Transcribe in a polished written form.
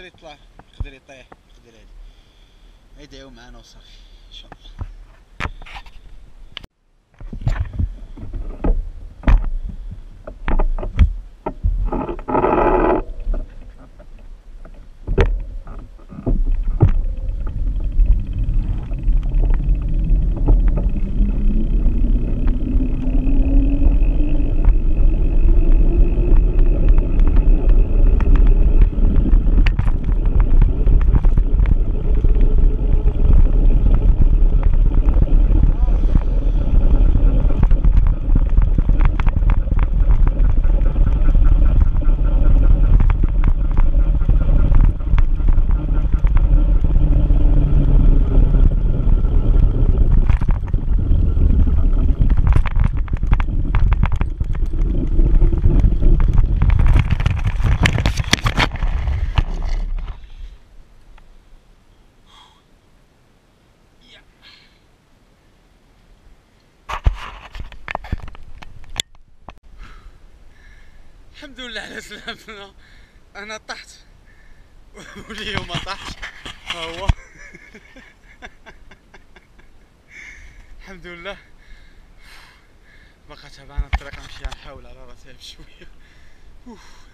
يقدر يطلع، يقدر يطيح، يقدر هادي. ادعيو معانا وصافي ان شاء الله. الحمد لله على سلامتنا. انا طحت وليو ما طاحش، ها هو. الحمد لله. بقى تبعنا الطريق، نمشي نحاول على راسي بشويه.